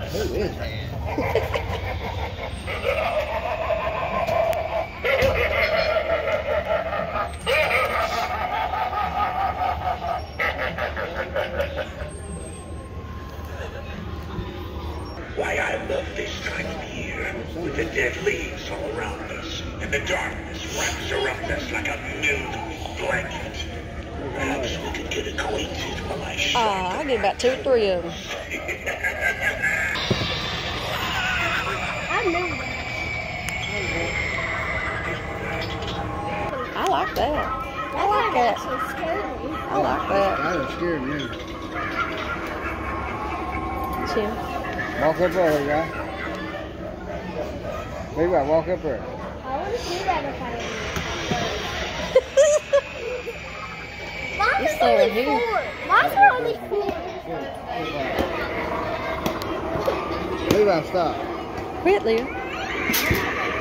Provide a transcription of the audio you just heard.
Who is that? Why, I love this time of year, with the dead leaves all around us, and the darkness wraps around us like a mildewy blanket. Perhaps we could get acquainted while I I get about 2 or 3 of them. I know I like that. I like that. I like that. That was scared me. Chill. Walk up there, guy. Levi, walk up there. I want to see that if I Mine It's is only over here. 4. Mine's are only 4. Levi, stop. Quit, Leo.